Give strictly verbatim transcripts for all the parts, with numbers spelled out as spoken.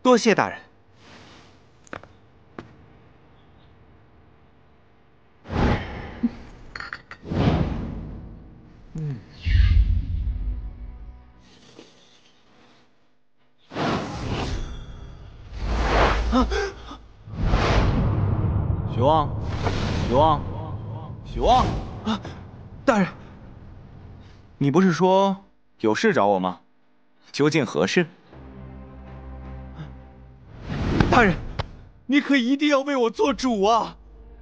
多谢大人。嗯。啊！ 许旺，许旺，许旺！ 啊，大人， 你不是说有事找我吗？究竟何事？ 大人，你可一定要为我做主啊！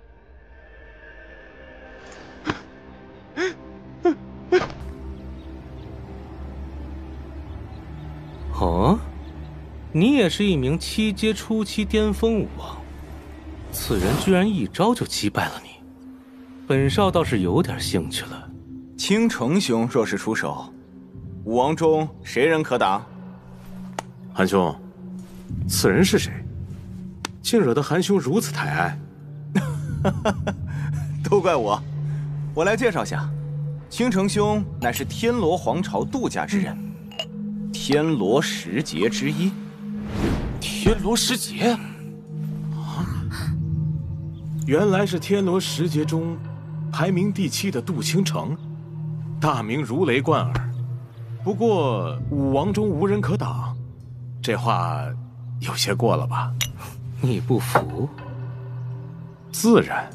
哦，你也是一名七阶初期巅峰武王，此人居然一招就击败了你，本少倒是有点兴趣了。 青城兄若是出手，武王中谁人可挡？ 韩兄，此人是谁？竟惹得韩兄如此抬爱？ 都怪我，我来介绍下，青城兄乃是天罗皇朝度假之人，天罗十杰之一。 天罗十杰？啊！原来是天罗十杰中排名第七的杜青城，大名如雷贯耳。不过武王中无人可挡，这话有些过了吧？ 你不服？ 自然。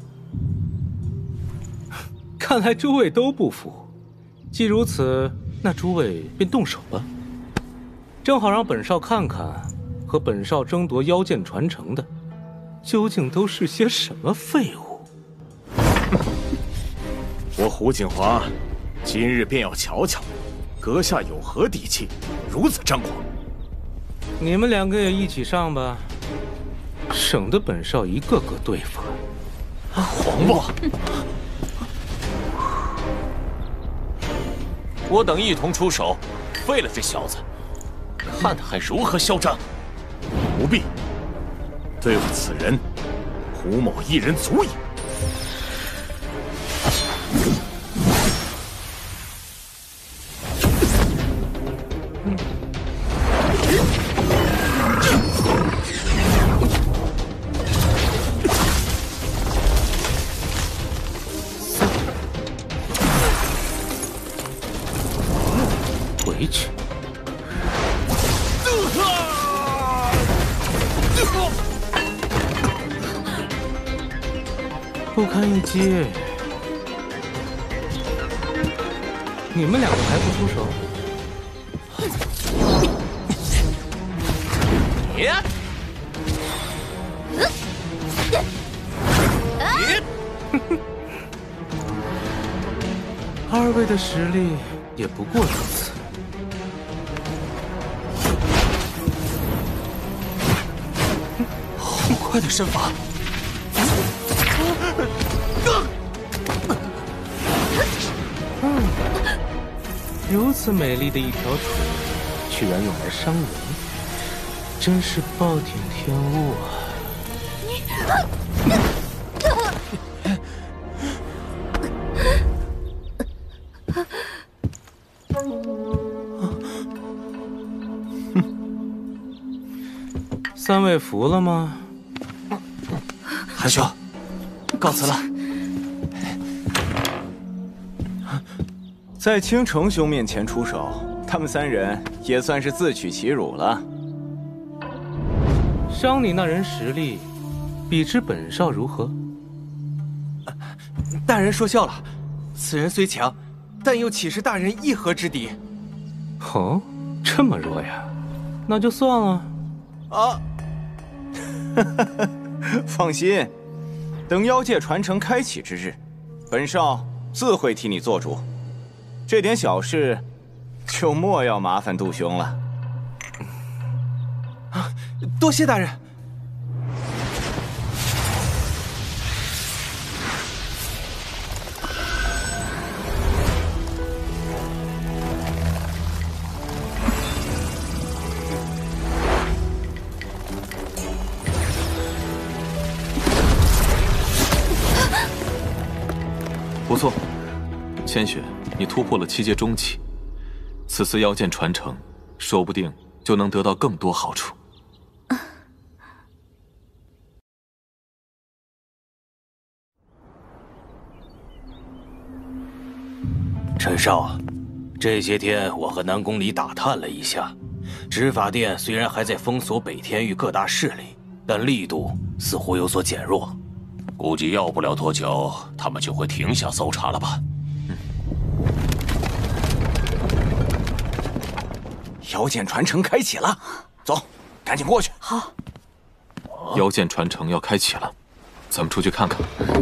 看来诸位都不服。既如此，那诸位便动手吧。正好让本少看看，和本少争夺妖剑传承的，究竟都是些什么废物。 我胡锦华今日便要瞧瞧，阁下有何底气，如此张狂。 你们两个也一起上吧，省得本少一个个对付。 黄瓜， 我等一同出手，废了这小子，看他还如何嚣张。 不必，对付此人，胡某一人足矣。 回去。不堪一击。你们两个还不出手？ 你， 你，二位的实力也不过如此。 好快的身法！ 嗯，如此美丽的一条腿，居然用来伤人，真是暴殄天物啊！三位服了吗？ 韩兄，告辞了。 在青城兄面前出手，他们三人也算是自取其辱了。 伤你那人实力，比之本少如何？ 大人说笑了，此人虽强，但又岂是大人一合之敌？ 哦，这么弱呀？那就算了。 啊！放心，等妖界传承开启之日，本少自会替你做主。这点小事，就莫要麻烦杜兄了。 啊，多谢大人。 不错，千雪，你突破了七阶中期，此次妖剑传承，说不定就能得到更多好处。 陈少，这些天我和南宫里打探了一下，执法殿虽然还在封锁北天域各大势力，但力度似乎有所减弱。 估计要不了多久，他们就会停下搜查了吧？ 嗯。妖剑传承开启了，走，赶紧过去。 好。 妖剑传承要开启了，咱们出去看看。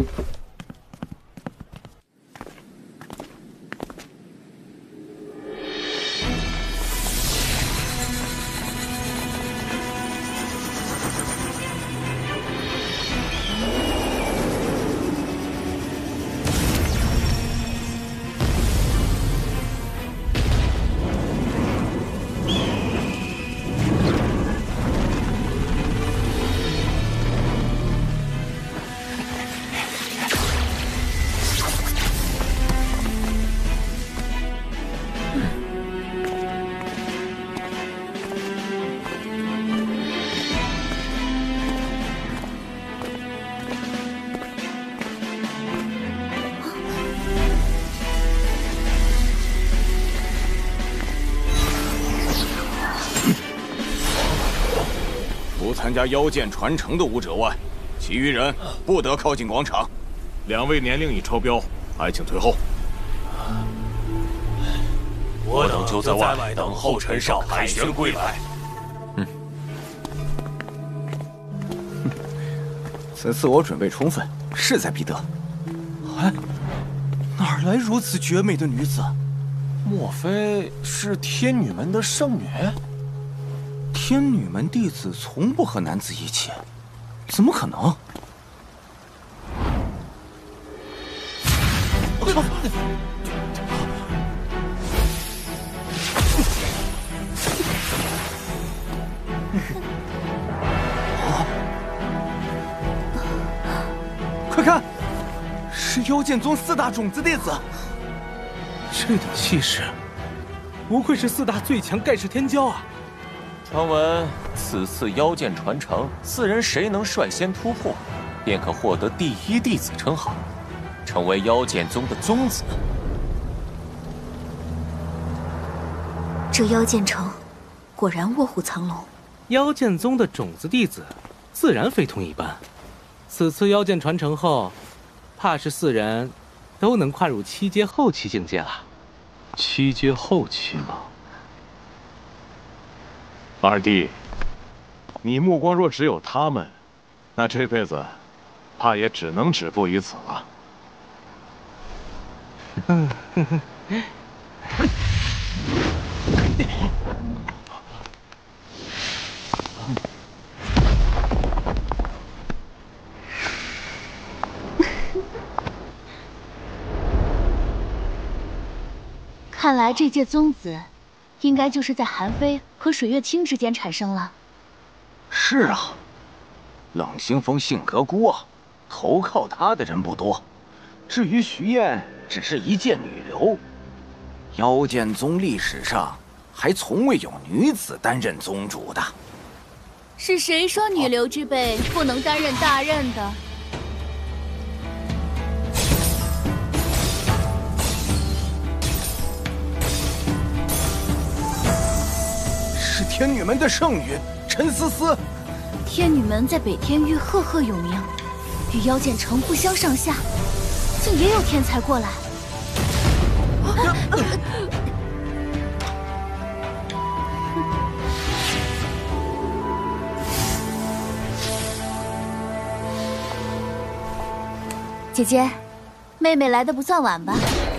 参加妖剑传承的武者外，其余人不得靠近广场。 两位年龄已超标，还请退后。 我等就在外等候陈少凯旋归来。 嗯，此次我准备充分，势在必得。 哎，哪来如此绝美的女子？ 莫非是天女门的圣女？ 天女门弟子从不和男子一起，怎么可能？快看，是妖剑宗四大种子弟子。 这等气势，不愧是四大最强盖世天骄啊！ 传闻此次妖剑传承，四人谁能率先突破，便可获得第一弟子称号，成为妖剑宗的宗子。 这妖剑城果然卧虎藏龙。 妖剑宗的种子弟子，自然非同一般。此次妖剑传承后，怕是四人都能跨入七阶后期境界了。 七阶后期吗？ 二弟，你目光若只有他们，那这辈子怕也只能止步于此了。 嗯，哼哼。 看来这届宗子，应该就是在韩非和水月清之间产生了。 是啊，冷清风性格孤傲，投靠他的人不多。至于徐燕，只是一介女流。妖剑宗历史上还从未有女子担任宗主的。 是谁说女流之辈不能担任大任的？ 是天女门的圣女陈思思。 天女门在北天域赫赫有名，与妖剑城不相上下，竟也有天才过来。姐姐，妹妹来的不算晚吧？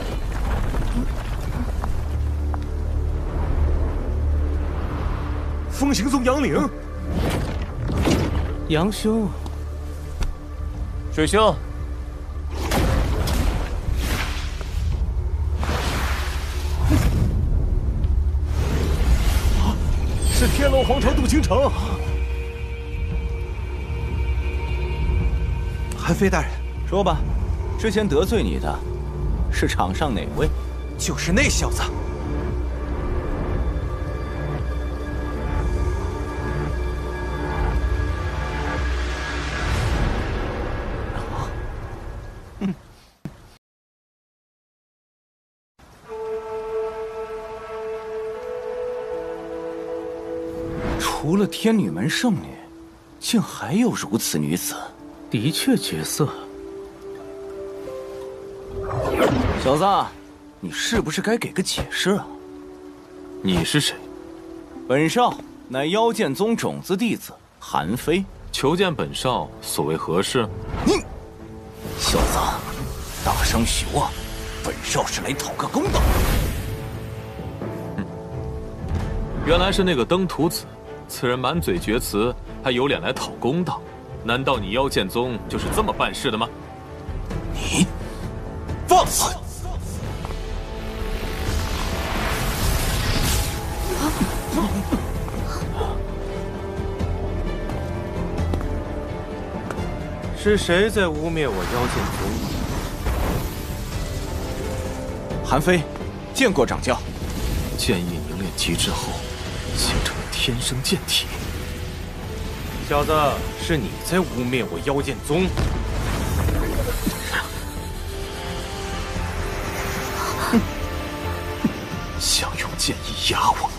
风行宗杨凌， 杨兄， 水兄， 是天龙皇朝杜倾城。 韩非大人， 说吧，之前得罪你的是场上哪位？ 就是那小子。 除了天女门圣女，竟还有如此女子。 的确绝色。 小子，你是不是该给个解释啊？ 你是谁？ 本少乃妖剑宗种子弟子韩非。 求见本少，所为何事？ 你，小子，大声许我，本少是来讨个公道。 嗯，原来是那个登徒子，此人满嘴绝词，还有脸来讨公道？难道你妖剑宗就是这么办事的吗？ 你，放肆！ 是谁在污蔑我妖剑宗？ 韩非，见过掌教。 剑意凝练极致后，形成了天生剑体。 小子，是你在污蔑我妖剑宗。 哼，想用剑意压我？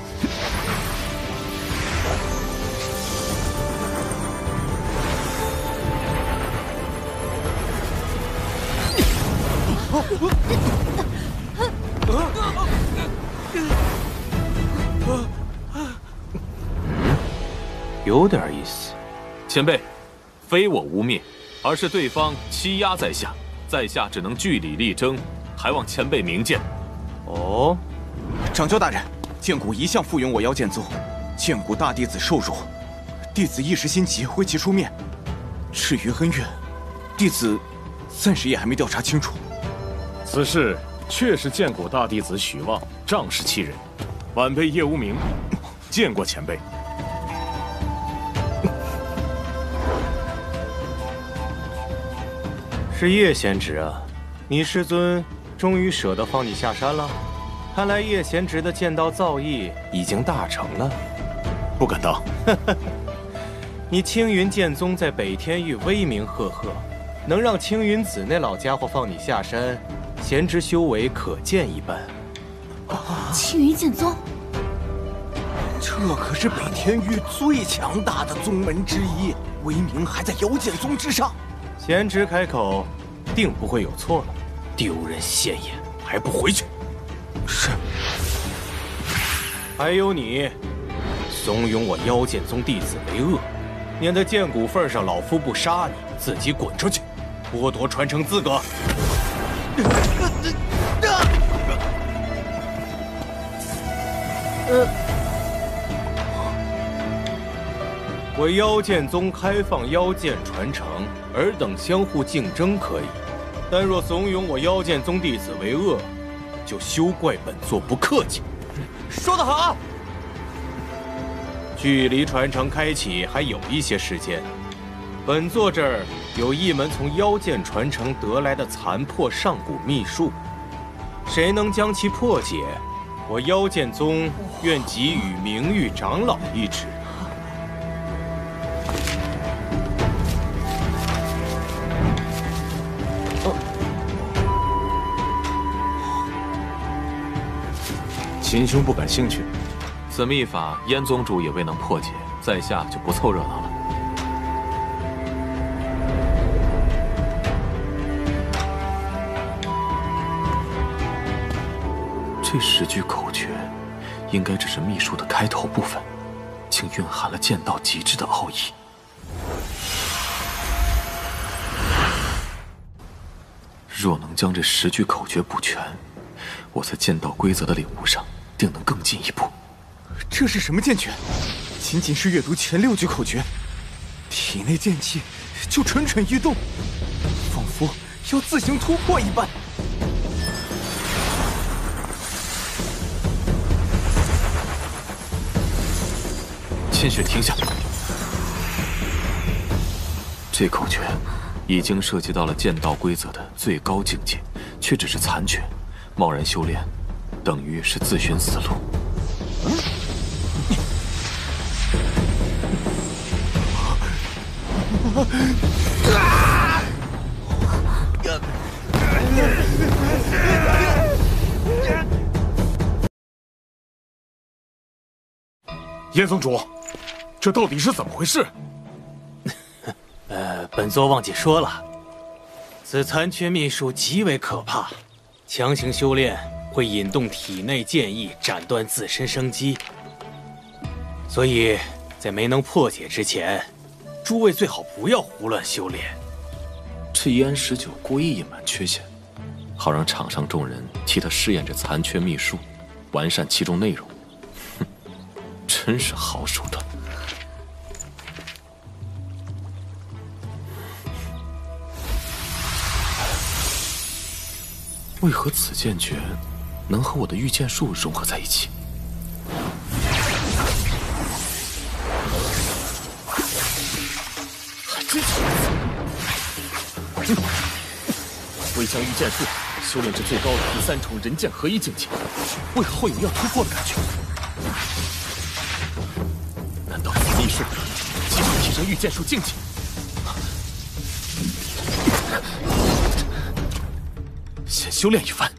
有点意思。 前辈，非我污蔑，而是对方欺压在下，在下只能据理力争，还望前辈明鉴。 哦， 掌教大人，剑骨一向附庸我妖剑宗，剑骨大弟子受辱，弟子一时心急为其出面。至于恩怨，弟子暂时也还没调查清楚。 此事确是剑骨大弟子许望仗势欺人，晚辈叶无名见过前辈。 是叶贤侄啊，你师尊终于舍得放你下山了。看来叶贤侄的剑道造诣已经大成了。 不敢当。 你青云剑宗在北天域威名赫赫，能让青云子那老家伙放你下山，贤侄修为可见一斑。 青云剑宗， 这可是北天域最强大的宗门之一，威名还在妖剑宗之上。 贤侄开口，定不会有错了。丢人现眼，还不回去？ 是。 还有你，怂恿我妖剑宗弟子为恶，念在剑骨份上，老夫不杀你，自己滚出去，剥夺传承资格。呃，我妖剑宗开放妖剑传承，尔等相互竞争可以，但若怂恿我妖剑宗弟子为恶，就休怪本座不客气。 说得好。 距离传承开启还有一些时间，本座这儿有一门从妖剑传承得来的残破上古秘术，谁能将其破解，我妖剑宗愿给予名誉长老一职。 秦兄不感兴趣？ 此秘法，燕宗主也未能破解，在下就不凑热闹了。这十句口诀，应该只是秘术的开头部分，竟蕴含了剑道极致的奥义。若能将这十句口诀补全，我在剑道规则的领悟上定能更进一步。 这是什么剑诀？仅仅是阅读前六句口诀，体内剑气就蠢蠢欲动，仿佛要自行突破一般。 千雪，停下！这口诀已经涉及到了剑道规则的最高境界，却只是残诀，贸然修炼，等于是自寻死路。嗯燕宗主， 这到底是怎么回事？ 呃，本座忘记说了，此残缺秘术极为可怕，强行修炼会引动体内剑意，斩断自身生机。所以在没能破解之前，诸位最好不要胡乱修炼。 这燕十九故意隐瞒缺陷，好让场上众人替他试验这残缺秘术，完善其中内容。哼，真是好手段。为何此剑诀能和我的御剑术融合在一起？ 还真巧！微将御剑术修炼至最高的第三重人剑合一境界，为何会有要突破的感觉？难道此秘术即会提升御剑术境界？先修炼一番。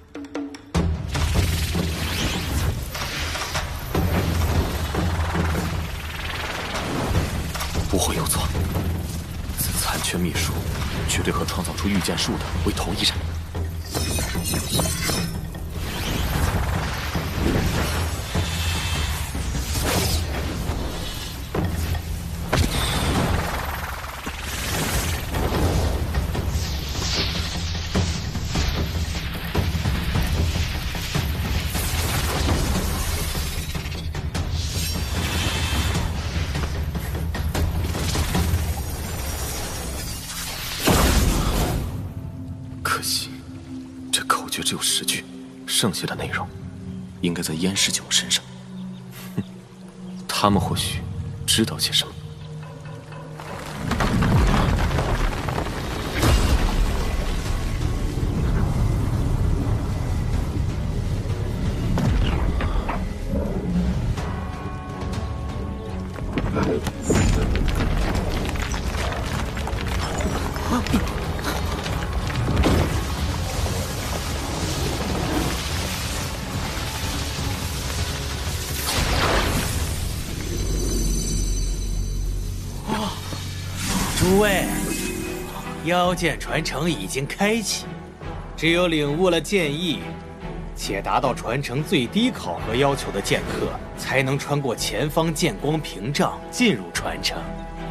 不会有错，此残缺秘术绝对和创造出御剑术的为同一人。可惜，这口诀只有十句，剩下的内容应该在燕十九身上。哼，他们或许知道些什么。 诸位，妖剑传承已经开启，只有领悟了剑意，且达到传承最低考核要求的剑客，才能穿过前方剑光屏障进入传承。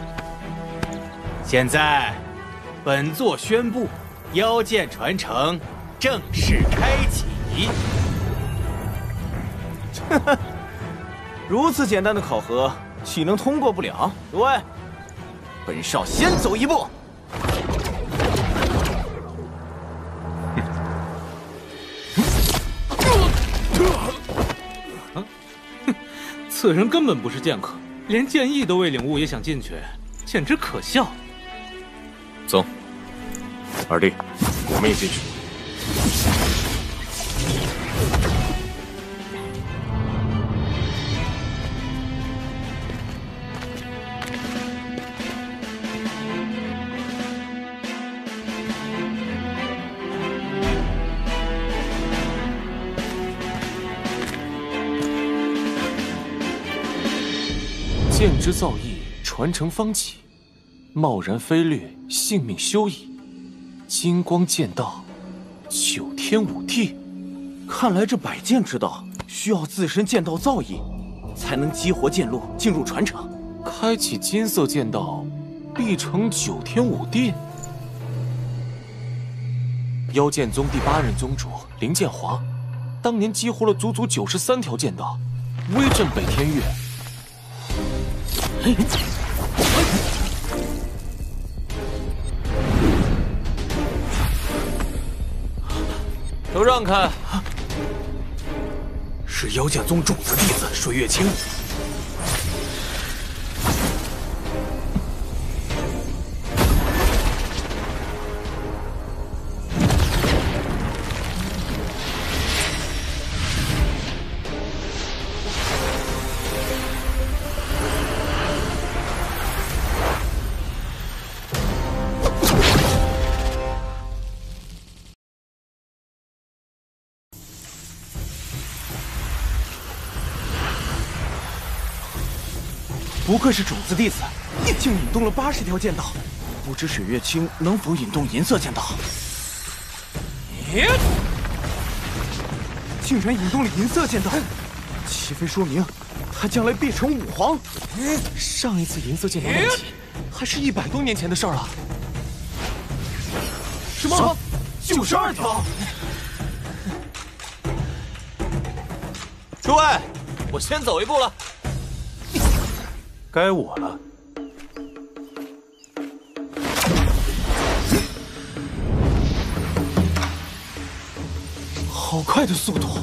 现在，本座宣布，妖剑传承正式开启。 哈哈，如此简单的考核，岂能通过不了？诸位，本少先走一步。 此人根本不是剑客，连剑意都未领悟也想进去，简直可笑。 走，二弟，我们也进去。 剑之造诣，传承方起；贸然飞掠，性命休矣。金光剑道，九天五地。 看来这百剑之道需要自身剑道造诣，才能激活剑路进入传承。 开启金色剑道，必成九天五地。妖剑宗第八任宗主林剑华，当年激活了足足九十三条剑道，威震北天域。 都让开！ 是妖剑宗种子弟子水月清。 不愧是种子弟子，竟引动了八十条剑道，不知水月清能否引动银色剑道？竟然引动了银色剑道，岂非说明他将来必成武皇？ 上一次银色剑道问题，还是一百多年前的事儿了。 什么？九十二条？ 诸位，我先走一步了。 该我了。 好快的速度！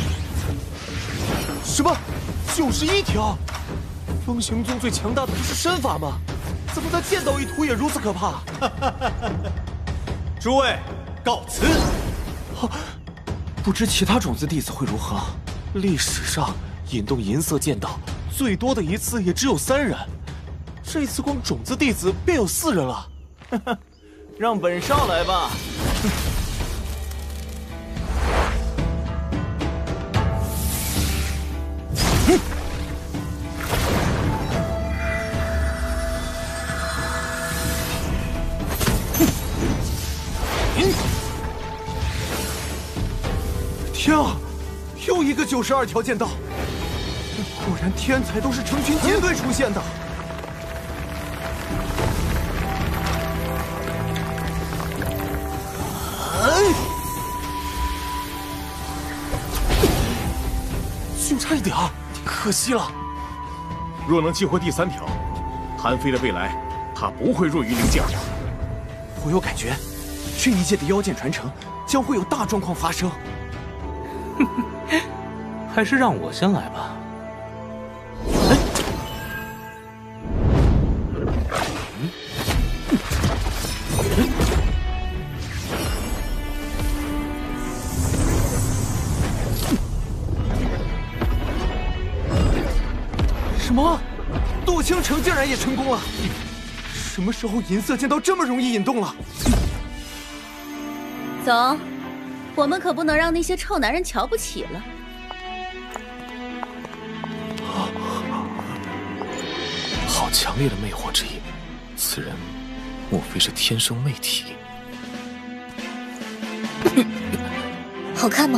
什么？九十一条？风行宗最强大的不是身法吗？怎么在剑道一途也如此可怕？ 诸位，告辞。不知其他种子弟子会如何？ 历史上引动银色剑道最多的一次也只有三人，这次光种子弟子便有四人了。 让本少来吧。天啊！又一个九十二条剑道，果然天才都是成群结队出现的。 就差一点儿，可惜了。 若能激活第三条，韩非的未来怕不会弱于灵剑。 我有感觉，这一届的妖剑传承将会有大状况发生。 还是让我先来吧。 什么？杜青城竟然也成功了？什么时候银色剑道这么容易引动了？ 走，我们可不能让那些臭男人瞧不起了。 好强烈的魅惑之意，此人莫非是天生魅体？ 好看吗？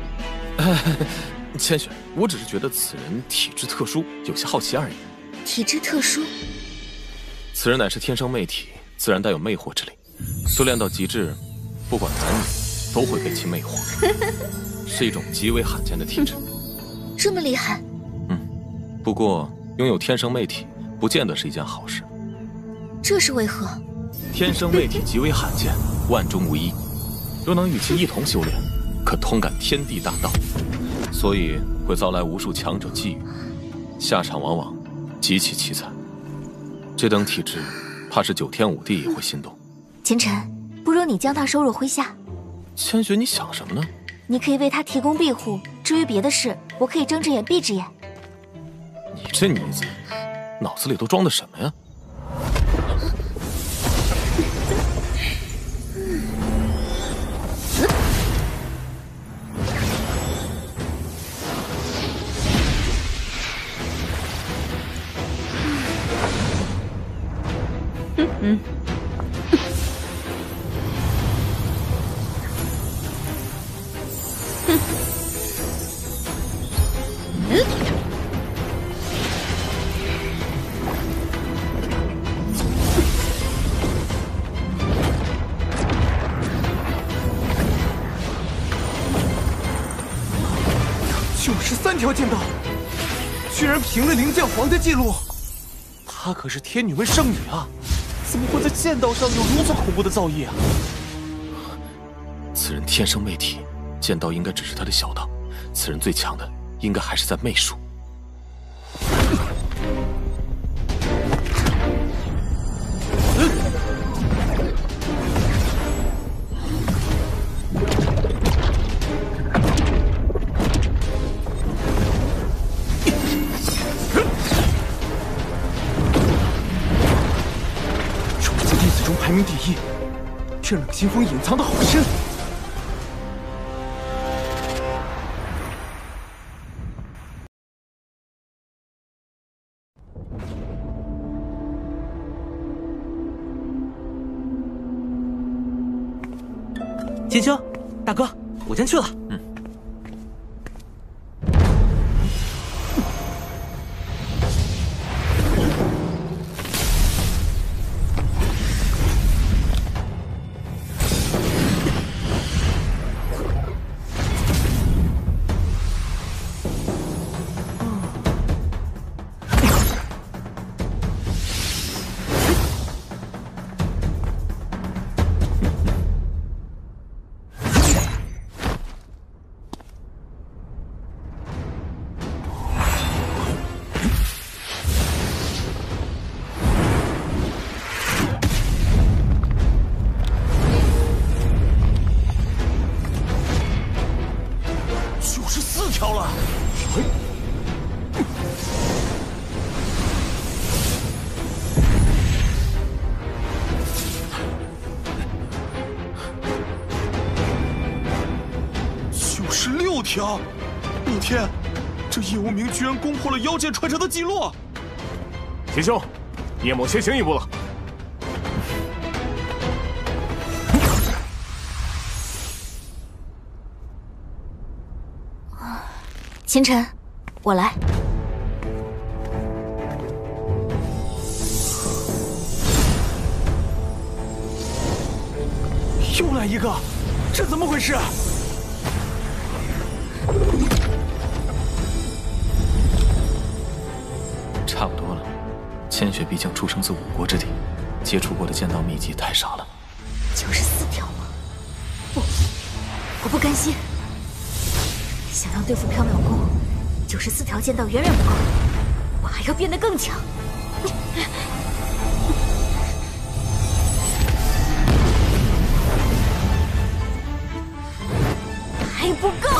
谦虚，我只是觉得此人体质特殊，有些好奇而已。 体质特殊？ 此人乃是天生魅体，自然带有魅惑之力。修炼到极致，不管男女，都会被其魅惑，是一种极为罕见的体质。 这么厉害？ 嗯，不过拥有天生魅体，不见得是一件好事。 这是为何？ 天生魅体极为罕见，万中无一。若能与其一同修炼，可通感天地大道，所以会遭来无数强者觊觎，下场往往极其凄惨。这等体质，怕是九天五地也会心动。 秦晨，不如你将他收入麾下。 千雪，你想什么呢？ 你可以为他提供庇护，至于别的事，我可以睁只眼闭只眼。 你这妮子，脑子里都装的什么呀？ 嗯。 九十三条剑道，居然平了灵剑皇的记录。 她可是天女们圣女啊，怎么会在剑道上有如此恐怖的造诣啊？此人天生魅体，剑道应该只是他的小道。此人最强的，应该还是在媚术。 种子弟子中排名第一，这冷清风隐藏的好深。 秦兄，大哥，我先去了。 嗯。 条！逆天，这叶无名居然攻破了妖剑传承的记录！ 秦兄，叶某先行一步了。 秦晨，我来。 又来一个，这怎么回事？ 差不多了。千雪毕竟出生自五国之地，接触过的剑道秘籍太少了。 九十四条吗？不，我不甘心。想要对付缥缈宫，九十四条剑道远远不够，我还要变得更强。还不够。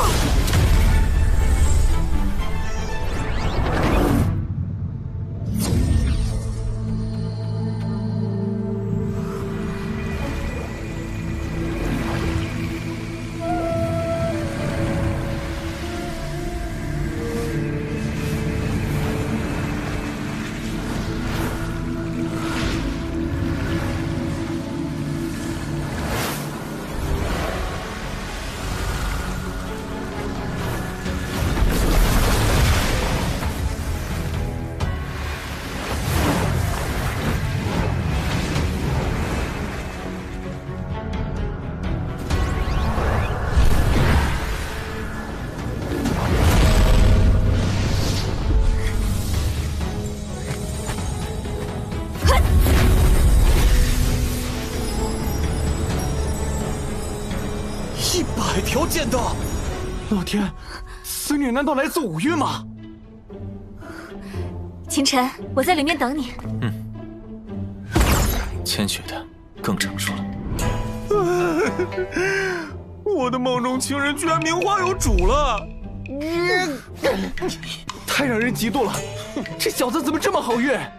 条剑道，老天，此女难道来自五岳吗？ 秦晨，我在里面等你。 嗯，千雪的更成熟了。 我的梦中情人居然名花有主了，太让人嫉妒了！这小子怎么这么好运？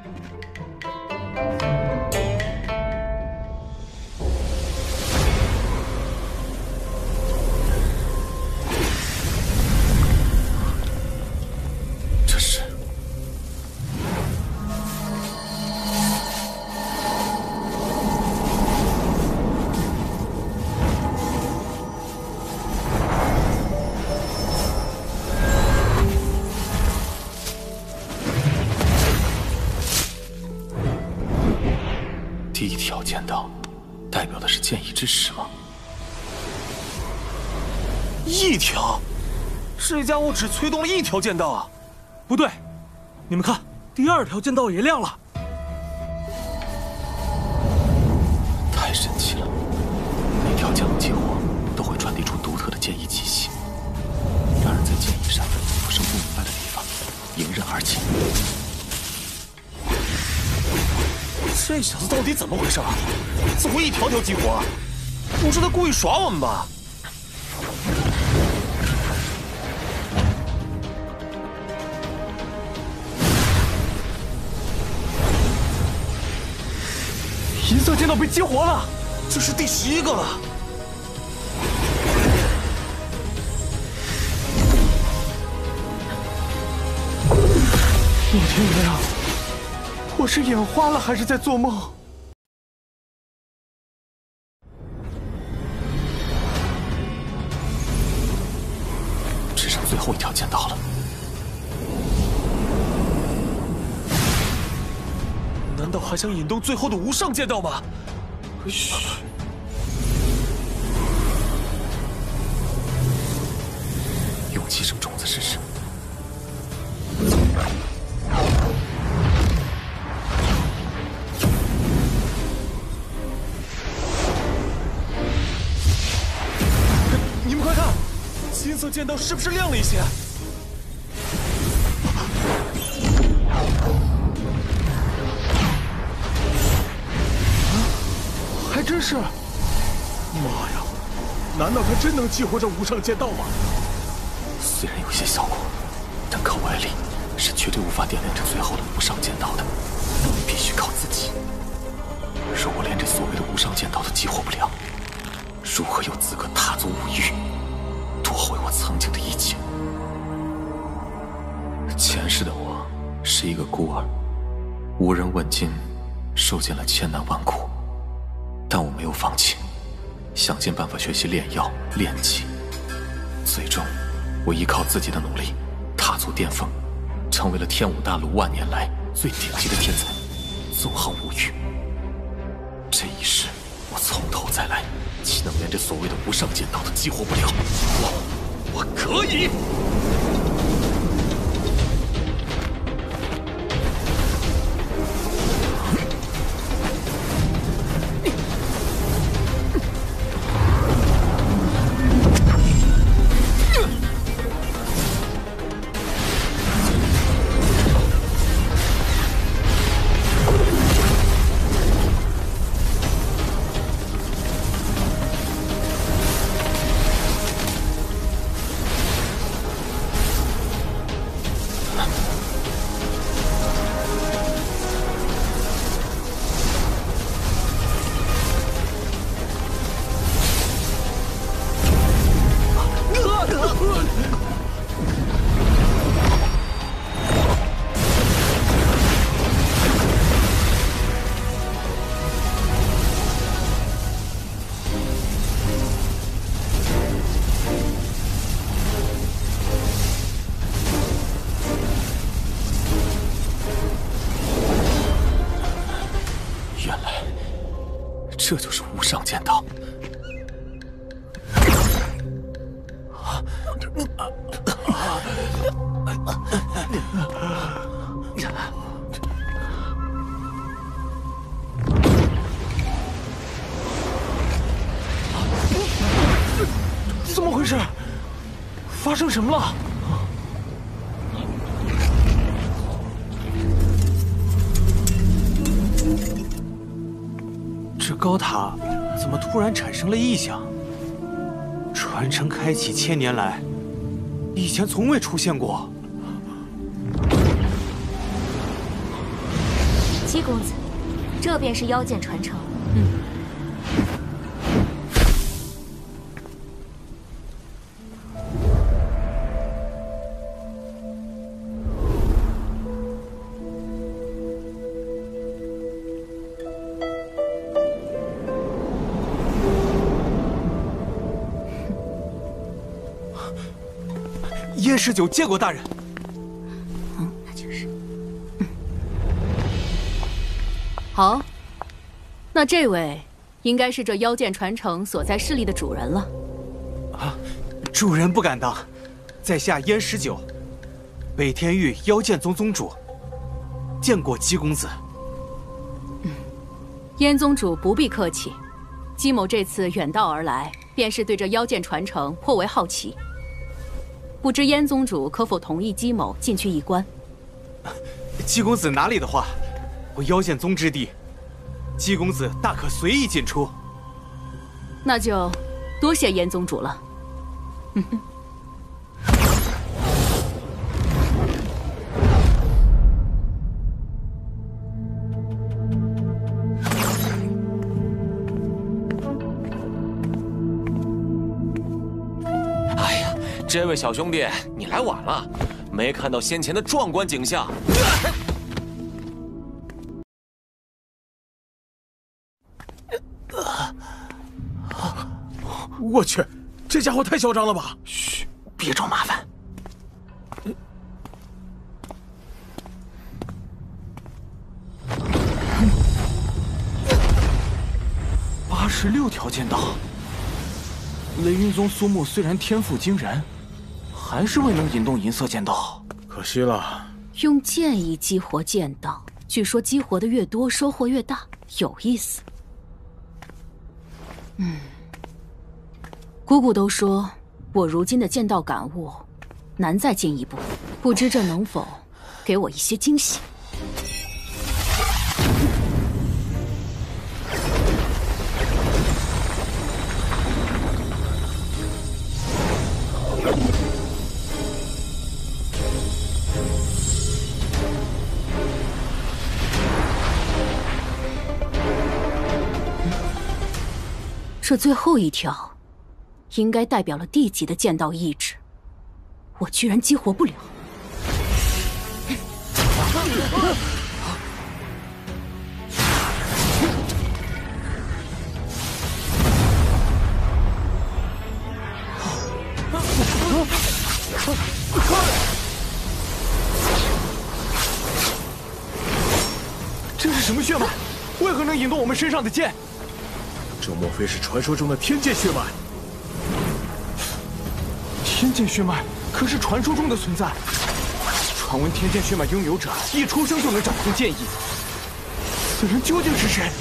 第一条剑道，代表的是剑意之石吗？ 一条，这家伙只催动了一条剑道啊！ 不对，你们看，第二条剑道也亮了。 太神奇了，每条剑路激活都会传递出独特的剑意气息，让人在剑意上有什么不明白的地方，迎刃而解。 这小子到底怎么回事啊？怎么会一条条激活？不是他故意耍我们吧？银色剑道被激活了，这是第十一个了。老天爷啊！我是眼花了，还是在做梦？ 后一条剑道了。难道还想引动最后的无上剑道吗？嘘。用寄生种子试试。 你们快看，金色剑道是不是亮了一些？ 还真是！妈呀，难道他真能激活这无上剑道吗？ 虽然有些效果，但靠外力是绝对无法点亮这最后的无上剑道的，必须靠自己。如果连这所谓的无上剑道都激活不了， 如何有资格踏足五域，夺回我曾经的一切？前世的我是一个孤儿，无人问津，受尽了千难万苦，但我没有放弃，想尽办法学习炼药、炼气。最终，我依靠自己的努力，踏足巅峰，成为了天武大陆万年来最顶级的天才，纵横五域。这一世，我从头再来。 岂能连这所谓的无上剑道都激活不了？我，我可以！这就是无上剑道。 怎么回事？发生什么了？ 这高塔怎么突然产生了异象？传承开启千年来，以前从未出现过。 七公子，这便是妖剑传承。嗯。 燕十九见过大人。 嗯，那就是。 嗯、好，那这位应该是这妖剑传承所在势力的主人了。 啊，主人不敢当，在下燕十九，北天域妖剑宗宗主，见过姬公子。 嗯，燕宗主不必客气，姬某这次远道而来，便是对这妖剑传承颇为好奇。 不知燕宗主可否同意姬某进去一观？ 姬公子哪里的话，我妖剑宗之地，姬公子大可随意进出。 那就多谢燕宗主了。嗯哼。 这位小兄弟，你来晚了，没看到先前的壮观景象。 我去，这家伙太嚣张了吧！ 嘘，别找麻烦。 十六条剑道。雷云宗苏木虽然天赋惊人，还是未能引动银色剑道， 可惜了。 用剑意激活剑道，据说激活的越多，收获越大，有意思。嗯，姑姑都说我如今的剑道感悟难再进一步，不知这能否给我一些惊喜？这最后一条，应该代表了地级的剑道意志，我居然激活不了。 这是什么血脉？为何能引动我们身上的剑？ 这莫非是传说中的天剑血脉？ 天剑血脉可是传说中的存在。传闻天剑血脉拥有者一出生就能掌控剑意，此人究竟是谁？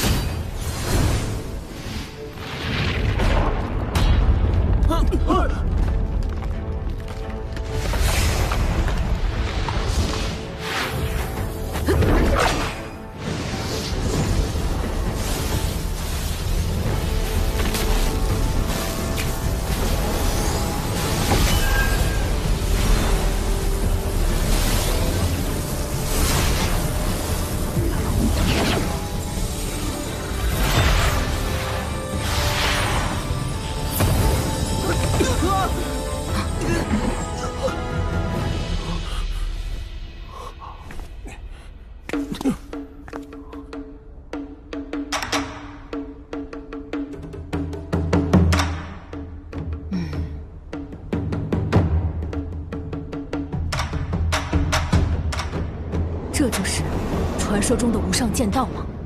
这就是传说中的无上剑道吗？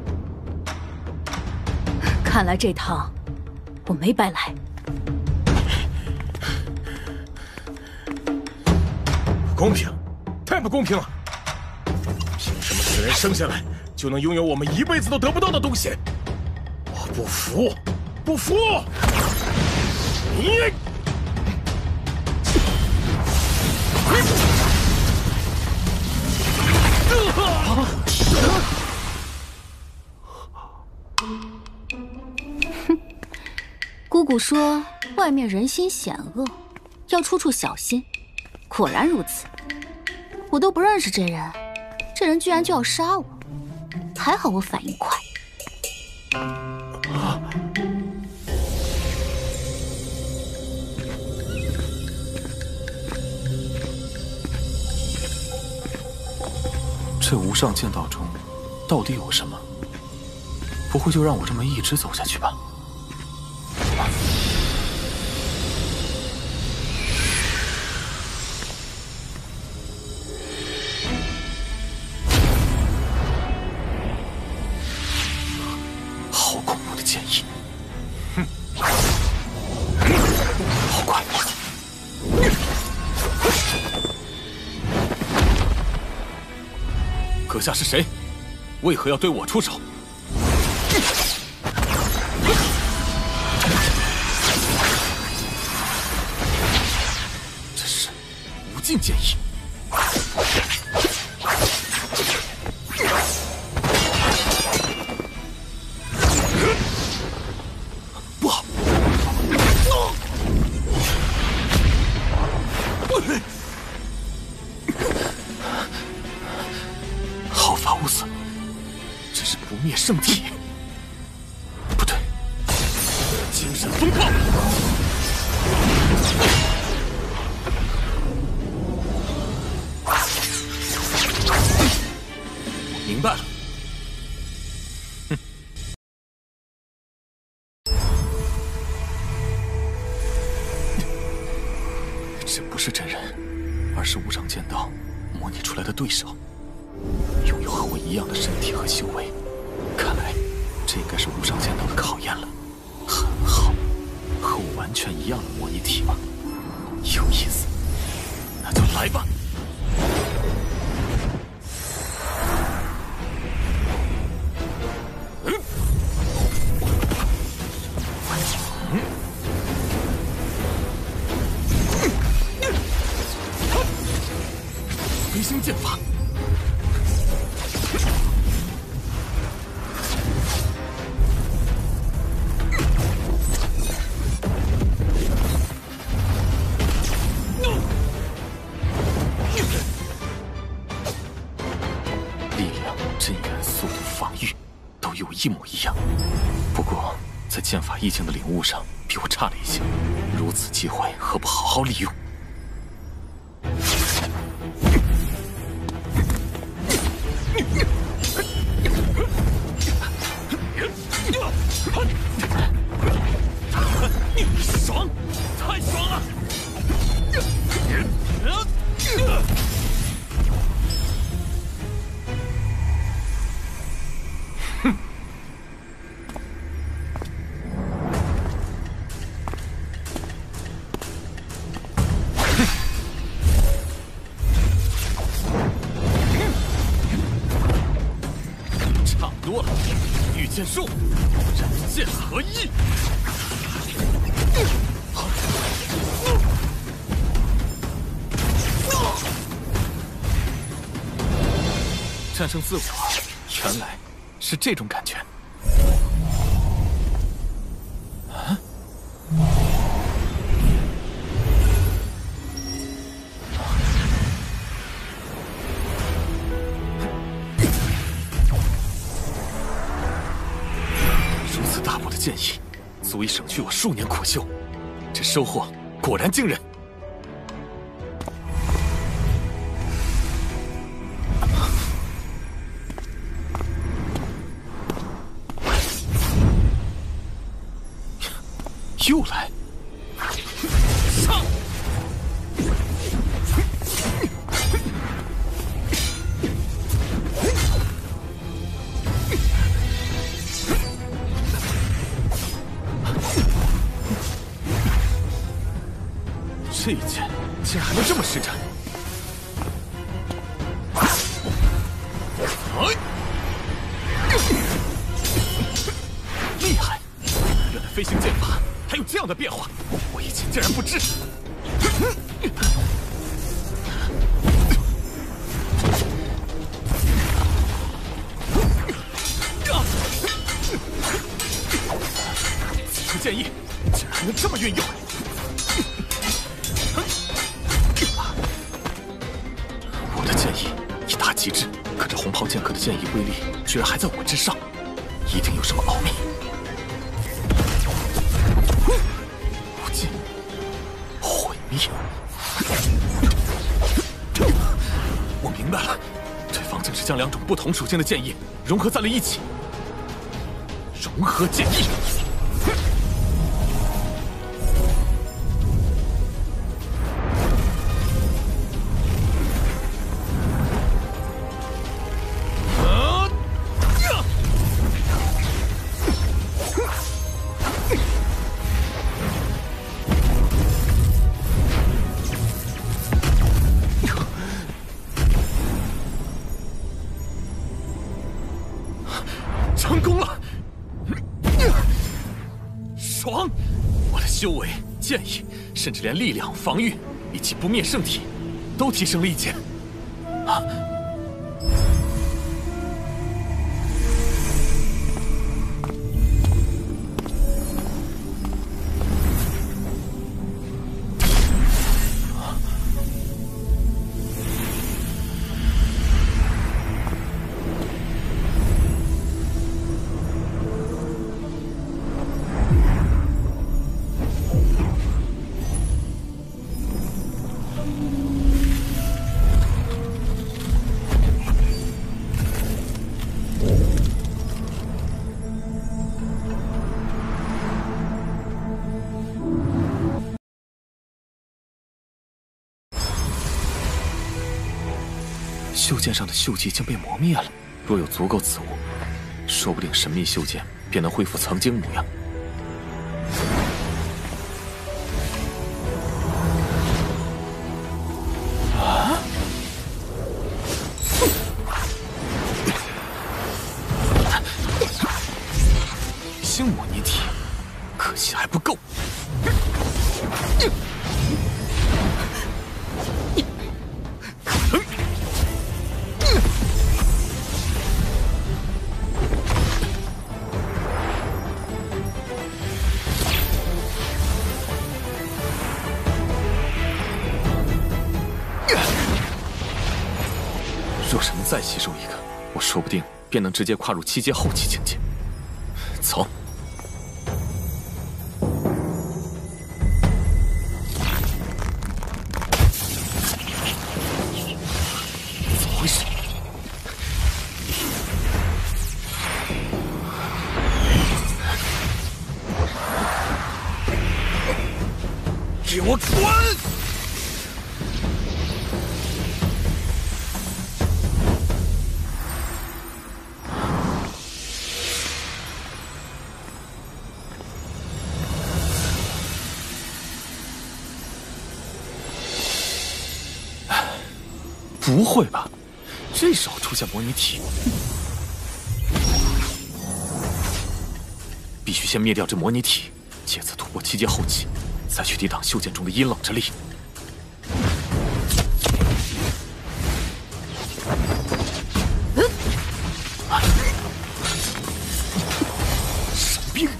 看来这趟我没白来。 不公平，太不公平了！凭什么此人生下来就能拥有我们一辈子都得不到的东西？我不服，不服！你！ 哼，姑姑说外面人心险恶，要处处小心。果然如此，我都不认识这人，这人居然就要杀我，还好我反应快。 啊！ 这无上剑道中到底有什么？不会就让我这么一直走下去吧？好恐怖的剑意！哼，好快！阁下是谁？为何要对我出手？这是无尽剑意。不好！毫发无损，这是不灭圣体。不对，精神风暴。我明白了。哼。这不是真人，而是无上剑道模拟出来的对手。拥有和我一样的身体和修为，看来这应该是无上剑道的考验了。 很好，和我完全一样的模拟体吗？有意思，那就来吧。飞星剑法，力量、真元、速度、防御都有一模一样，不过在剑法意境的领悟上比我差了一些。如此机会，何不好好利用？爽，太爽了！哼！差不多了，御剑术，人剑合一。战胜自我，原来是这种感觉。啊！如此大步的剑意，足以省去我数年苦修。这收获果然惊人。又来，上！这一剑竟然还能这么施展！厉害！原来飞行剑法还有这样的变化，我以前竟然不知。此处剑意竟然还能这么运用！我的剑意已达极致，可这红袍剑客的剑意威力居然还在我之上，一定有什么奥秘。无尽毁灭！我明白了，对方竟是将两种不同属性的剑意融合在了一起。融合剑意。成功了！爽！我的修为、剑意，甚至连力量、防御以及不灭圣体，都提升了一阶。啊！袖剑上的锈迹已经被磨灭了，若有足够此物，说不定神秘袖剑便能恢复曾经模样。 若是能再吸收一个，我说不定便能直接跨入七阶后期境界。走。怎么回事？给我滚！不会吧？这时候出现模拟体，必须先灭掉这模拟体，借此突破七阶后期，再去抵挡袖剑中的阴冷之力。神兵！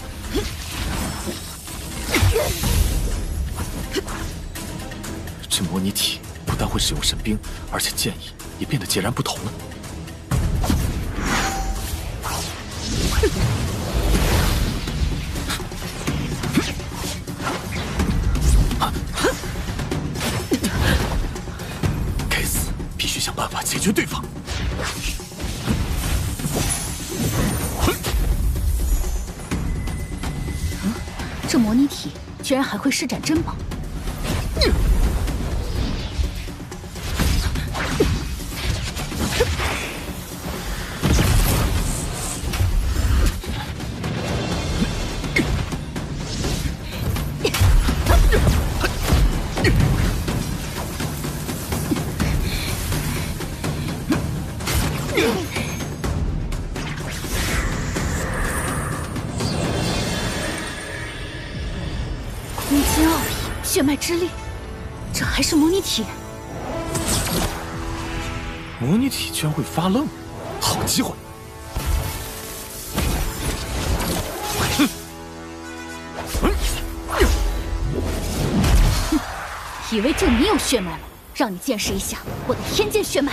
这模拟体不但会使用神兵，而且剑意也变得截然不同了。该死，必须想办法解决对方。 嗯，这模拟体居然还会施展珍宝。空间奥义，血脉之力，这还是模拟体？ 模拟体居然会发愣，好机会！ 哼，以为就你有血脉了？让你见识一下我的天剑血脉！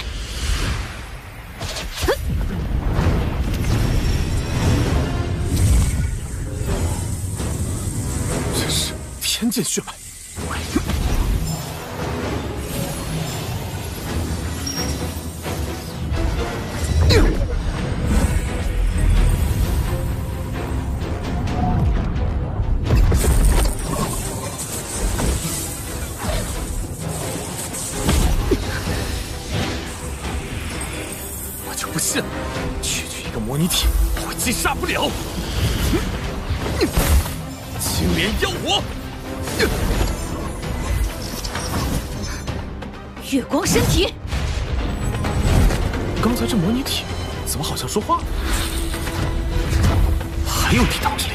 这是天剑血脉。不信，区区一个模拟体，我击杀不了。青莲妖我， 月光身体。 刚才这模拟体怎么好像说话了？还有抵挡之力。